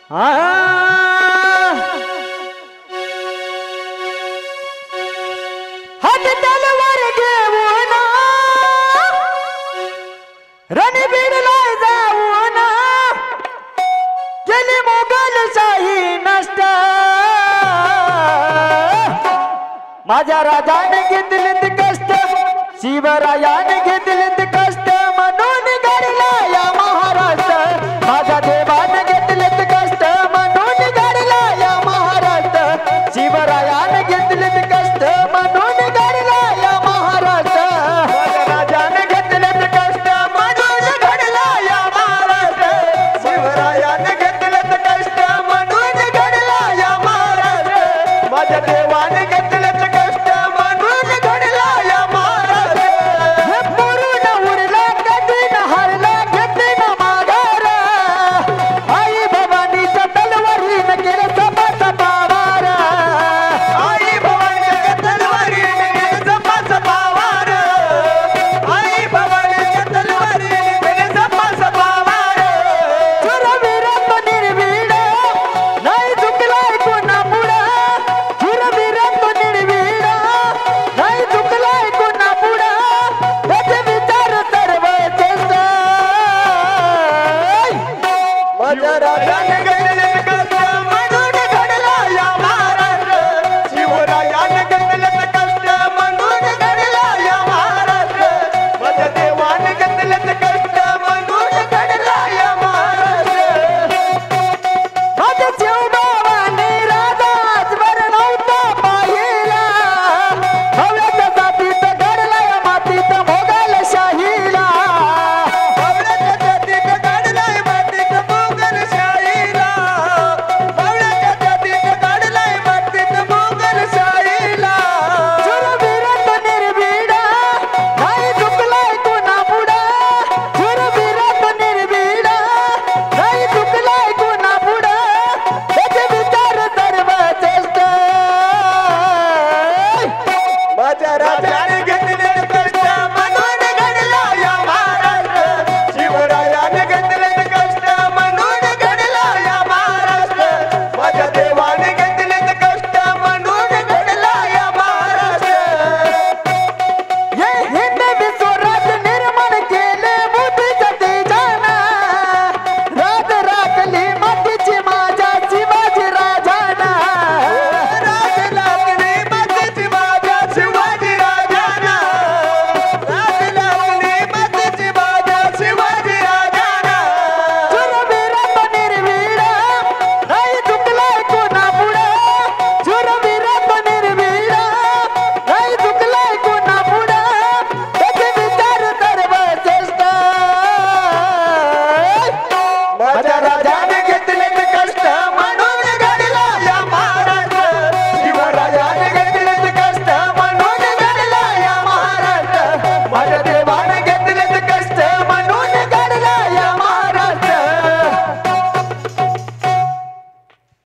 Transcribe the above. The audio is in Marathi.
हात तलवार घेऊन रणबीरला जाऊन केली मोगलशाही नष्ट माझ्या राजाने घेतलेत कष्ट शिवरायाने घेतलेत कष्ट म्हणून घडला या महाराष्ट्र माझ्या देवाने घेतलेत कष्ट म्हणून घडला या महाराष्ट्र शिवरायाने घेतलेत कष्ट म्हणून घडला या महाराष्ट्र माझ्या राजाने घेतलेत कष्ट म्हणून घडला या महाराष्ट्र शिवरायाने घेतलेत कष्ट म्हणून घडला या महाराष्ट्र माझ्या देवाने घेतलेत कष्ट म्हणून घडला या महाराष्ट्र हे पूर्ण उरला कधी न हरला घेतले न माघार आई भवानीच्या तलवारीने केलं सपास पावार आई भवानीच्या तलवारीने केलं सपास पावार आई भवानीच्या तलवारीने केलं सपास पावार शूरवीरत्व निर्भीड नाही चुकलाय कोणा पुढं शूरवीरत्व निर्भीड नाही चुकलाय कोणा पुढं त्याचे विचार सर्व चेष्ट माझ्या राजाने घेतलेत कष्ट म्हणून घडला या महाराष्ट्र शिवरायाने घेतलेत कष्ट म्हणून घडला या महाराष्ट्र माझ्या देवाने घेतलेत कष्ट म्हणून घडला या महाराष्ट्र माझ्या शिवबाबाने राजा आजवर नव्हता पाहिला भव्याच्या जातीत घडला या मातीत मोगलशाहीला भव्याच्या जातीत घडला या मातीत मोगलशाहीला भव्याच्या जातीत घडला या मातीत मोगलशाहीला शूरवीरत्व निर्भीड नाही चुकलाय कोणा पुढं शूरवीरत्व निर्भीड नाही चुकलाय कोणा पुढं त्याचे विचार सर्व चेष्ट माझ्या राजाने घेतलेत कष्ट म्हणून घडला या महाराष्ट्र शिवरायाने घेतलेत कष्ट म्हणून घडला या महाराष्ट्र माझ्या देवाने घेतलेत कष्ट म्हणून घडला या महाराष्ट्र हे हिंदवी स्वराज निर्माण केले बुद्धीच्या तेजानं राज राखली मातीची माझ्या शिवाजी राजानं राज राखली मातीची माझ्या शिवाजी राजानं राज राखली मातीची माझ्या शिवाजी राजानं शूरवीरत्व निर्भीड नाही चुकलाय कोणा पुढं शूरवीरत्व निर्भीड नाही चुकलाय कोणा पुढं त्याचे विचार सर्व चेष्ट माझ्या राजाने घेतलेत कष्ट म्हणून घडला या महाराष्ट्र शिवरायाने घेतलेत कष्ट म्हणून घडला या महाराष्ट्र माझ्या